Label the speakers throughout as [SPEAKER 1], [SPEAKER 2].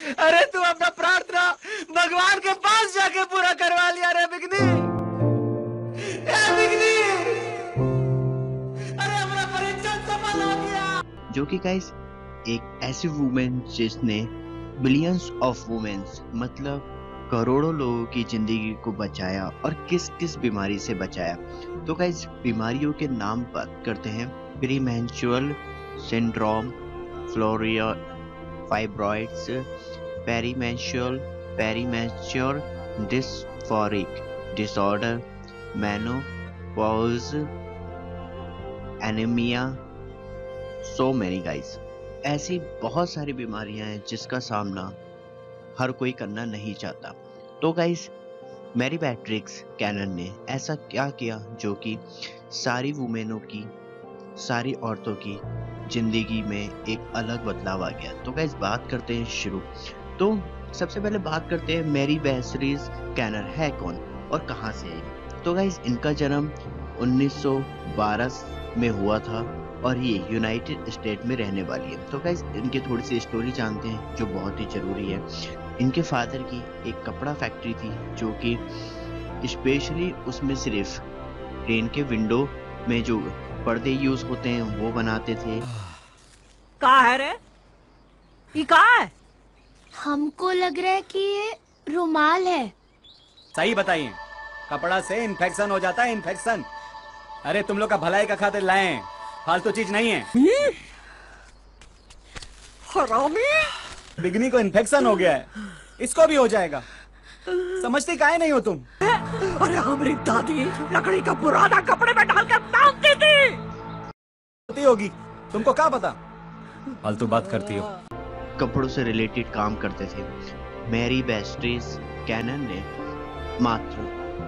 [SPEAKER 1] अरे तू अपना प्रार्थना भगवान के पास जाके पूरा करवा लिया रे बिगनी। ए बिगनी, अरे हमारा परीक्षा सफल हो गया।
[SPEAKER 2] जो कि गाइस एक ऐसी वुमेन जिसने बिलियंस ऑफ वुमेन्स मतलब करोड़ों लोगों की जिंदगी को बचाया और किस किस बीमारी से बचाया। तो गाइस बीमारियों के नाम बात करते हैं। प्रीमेंस्ट्रुअल सिंड्रोम, फ्लोरिया fibroids, perimenstrual dysphoric disorder, menopause, anaemia, so many guys. ऐसी बहुत सारी बीमारियां हैं जिसका सामना हर कोई करना नहीं चाहता। तो गाइस मैरी बेट्रिक्स कैनन ने ऐसा क्या किया जो कि सारी वुमेनों की, सारी औरतों की जिंदगी में एक अलग बदलाव आ गया। तो गाइस बात करते हैं शुरू। तो सबसे पहले बात करते हैं मैरी बेट्रिक्स कैनन है कौन और कहां से आई। तो गाइस इनका जन्म 1912 में हुआ था और ये यूनाइटेड स्टेट में रहने वाली है। तो गाइस इनकी थोड़ी सी स्टोरी जानते हैं जो बहुत ही जरूरी है। इनके फादर की एक कपड़ा फैक्ट्री थी जो कि स्पेशली उसमें सिर्फ ट्रेन के विंडो में जो पर्दे यूज होते हैं वो बनाते थे।
[SPEAKER 3] कहाँ है रे? ये कहाँ है?
[SPEAKER 4] हमको लग रहा है कि ये रुमाल है।
[SPEAKER 1] सही बताइए, कपड़ा से इन्फेक्शन हो जाता है, इन्फेक्शन। अरे तुम लोग का भलाई का खातिर लाए हैं, फालतू चीज नहीं है।
[SPEAKER 3] हरामी!
[SPEAKER 1] बिगनी को इन्फेक्शन हो गया है, इसको भी हो जाएगा। समझती काहे नहीं हो तुम?
[SPEAKER 3] अरे हमारी दादी लकड़ी का पुराना कपड़े में डालकर तापती थी।
[SPEAKER 1] होती होगी, तुमको क्या पता? फालतू बात करती हो।
[SPEAKER 2] कपड़ों से रिलेटेड काम करते थे। मैरी बेट्रिक्स कैनन ने मात्र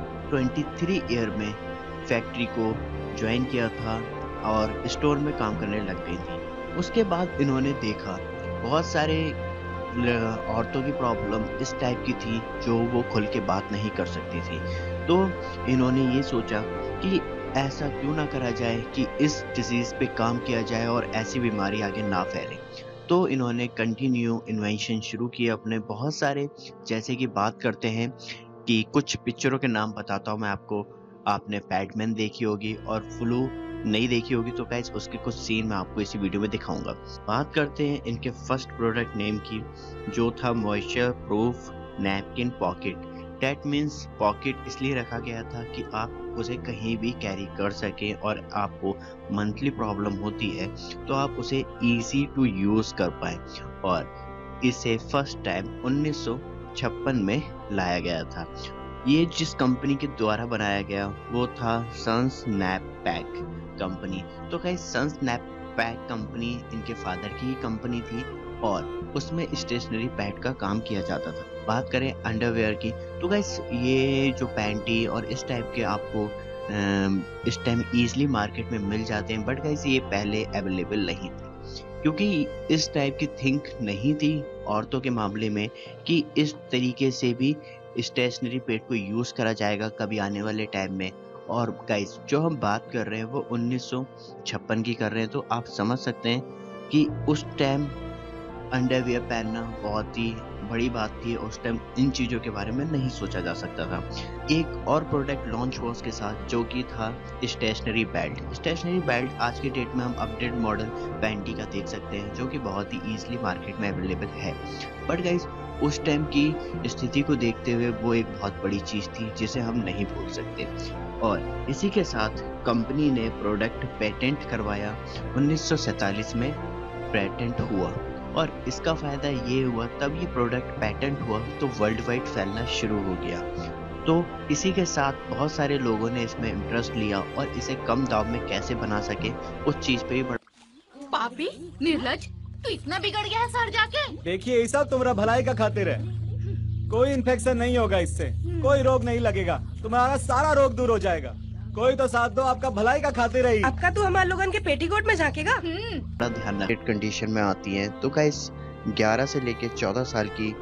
[SPEAKER 2] 23 ईयर में फैक्ट्री को ज्वाइन किया था और स्टोर में काम करने लग गई थी। उसके बाद इन्होंने देखा बहुत सारे औरतों की प्रॉब्लम इस टाइप की थी जो वो खुल के बात नहीं कर सकती थी। तो इन्होंने ये सोचा कि ऐसा क्यों ना करा जाए कि इस डिजीज पे काम किया जाए और ऐसी बीमारी आगे ना फैले। तो इन्होंने कंटिन्यू इन्वेंशन शुरू किए अपने बहुत सारे। जैसे कि बात करते हैं कि कुछ पिक्चरों के नाम बताता हूँ मैं आपको। आपने पैडमैन देखी होगी और फ्लू नहीं देखी होगी, तो गाइस उसके कुछ सीन मैं आपको इसी वीडियो में दिखाऊंगा। बात करते हैं इनके फर्स्ट प्रोडक्ट नेम की जो था moisture proof napkin pocket. That means pocket इसलिए रखा गया था कि आप उसे कहीं भी कैरी कर सकें और आपको मंथली प्रॉब्लम होती है तो आप उसे इजी टू यूज कर पाए। और इसे फर्स्ट टाइम 1956 में लाया गया था। ये जिस कंपनी के द्वारा बनाया गया वो था सनस्नैपपैक कंपनी। तो गाइस सनस्नैपपैक कंपनी इनके फादर की ही कंपनी थी और उसमें स्टेशनरी पैड का काम किया जाता था। बात करें अंडरवेयर की तो गाइस ये जो पैंटी और इस टाइप के आपको इस टाइम इजीली मार्केट में मिल जाते हैं, बट गाइस ये पहले अवेलेबल नहीं थे क्योंकि इस टाइप की थिंक नहीं थी औरतों के मामले में कि इस तरीके से भी स्टेशनरी पैड को यूज करा जाएगा कभी आने वाले टाइम में। और गाइस जो हम बात कर रहे हैं वो 1956 की कर रहे हैं, तो आप समझ सकते हैं कि उस टाइम अंडरवियर पहनना बहुत ही बड़ी बात थी। उस टाइम इन चीज़ों के बारे में नहीं सोचा जा सकता था। एक और प्रोडक्ट लॉन्च हुआ उसके साथ जो कि था स्टेशनरी बेल्ट। स्टेशनरी बेल्ट आज के डेट में हम अपडेट मॉडल पैंटी का देख सकते हैं जो कि बहुत ही ईजिली मार्केट में अवेलेबल है। बट गाइस उस टाइम की स्थिति को देखते हुए वो एक बहुत बड़ी चीज़ थी जिसे हम नहीं भूल सकते। और इसी के साथ कंपनी ने प्रोडक्ट पेटेंट करवाया। 1947 में पेटेंट हुआ और इसका फायदा ये हुआ तब ये प्रोडक्ट पेटेंट हुआ तो वर्ल्ड वाइड फैलना शुरू हो गया। तो इसी के साथ बहुत सारे लोगों ने इसमें इंटरेस्ट लिया और इसे कम दाम में कैसे बना सके उस चीज पे भी
[SPEAKER 4] पापी निर्लज, तू इतना बिगड़ गया है सर जाके।
[SPEAKER 1] देखिए ये सब तुम्हारा भलाई का खातिर है। कोई इन्फेक्शन नहीं होगा इससे, कोई रोग नहीं लगेगा, तुम्हारा सारा रोग दूर हो जाएगा। कोई तो साथ दो, आपका भलाई का खातिर है।
[SPEAKER 3] आपका तू हमारे लोगन के पेटीकोट में झांकेगा।
[SPEAKER 2] बड़ा ध्यान रखें कंडीशन में आती हैं। तो गाइस 11 से लेके 14 साल की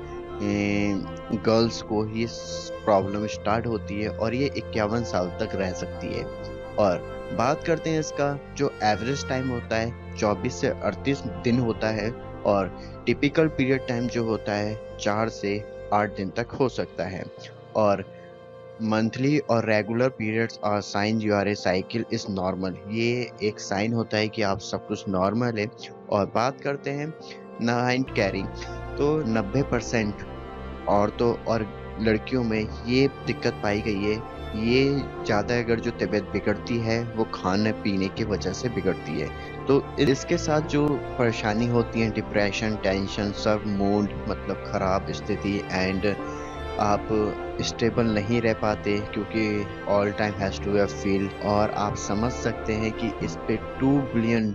[SPEAKER 2] गर्ल्स को ये प्रॉब्लम स्टार्ट होती है और ये 51 साल तक रह सकती है। और बात करते हैं इसका जो एवरेज टाइम होता है 24 से 38 दिन होता है और टिपिकल पीरियड टाइम जो होता है 4 से 8 दिन तक हो सकता है। और मंथली और regular periods are sign you are a cycle is normal, ये एक साइन होता है कि आप सब कुछ नॉर्मल है। और बात करते हैं नाइट कैरिंग, तो 90% औरतों और लड़कियों में ये दिक्कत पाई गई है। ये ज़्यादा अगर जो तबीयत बिगड़ती है वो खाने पीने की वजह से बिगड़ती है। तो इसके साथ जो परेशानी होती है, डिप्रेशन, टेंशन, सब मूड मतलब ख़राब स्थिति, एंड आप स्टेबल नहीं रह पाते क्योंकि all time has to have feel. और आप समझ सकते हैं कि इस पे $2 बिलियन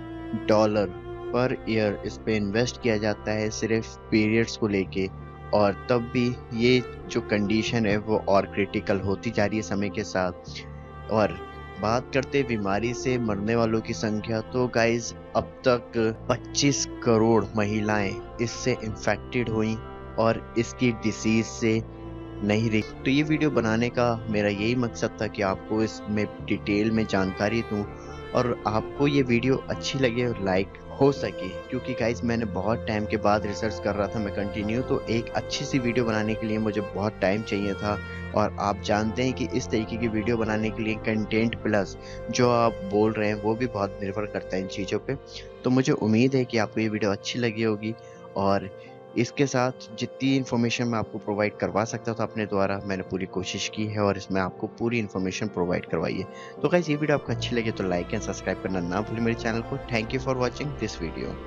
[SPEAKER 2] पर ईयर इस पे इन्वेस्ट किया जाता है सिर्फ पीरियड्स को लेके। और तब भी ये जो कंडीशन है वो और क्रिटिकल होती जा रही है समय के साथ। और बात करते बीमारी से मरने वालों की संख्या, तो गाइज अब तक 25 करोड़ महिलाएं इससे इन्फेक्टेड हुई और इसकी डिसीज से नहीं रही। तो ये वीडियो बनाने का मेरा यही मकसद था कि आपको इसमें डिटेल में जानकारी दूं और आपको ये वीडियो अच्छी लगे और लाइक हो सके, क्योंकि गाइज मैंने बहुत टाइम के बाद रिसर्च कर रहा था मैं कंटिन्यू, तो एक अच्छी सी वीडियो बनाने के लिए मुझे बहुत टाइम चाहिए था। और आप जानते हैं कि इस तरीके की वीडियो बनाने के लिए कंटेंट प्लस जो आप बोल रहे हैं वो भी बहुत निर्भर करता है इन चीज़ों पे। तो मुझे उम्मीद है कि आपको ये वीडियो अच्छी लगी होगी। और इसके साथ जितनी इन्फॉर्मेशन मैं आपको प्रोवाइड करवा सकता था अपने द्वारा, मैंने पूरी कोशिश की है और इसमें आपको पूरी इन्फॉर्मेशन प्रोवाइड करवाई है। तो गाइस ये वीडियो आपको अच्छी लगे तो लाइक एंड सब्सक्राइब करना ना भूलें मेरे चैनल को। Thank you for watching this video.